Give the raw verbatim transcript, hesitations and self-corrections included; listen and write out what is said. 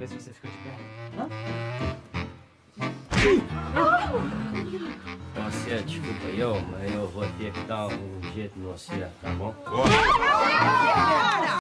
ver se você fica de pé. Você, desculpa eu, mas eu vou ter que dar um jeito no você, tá bom?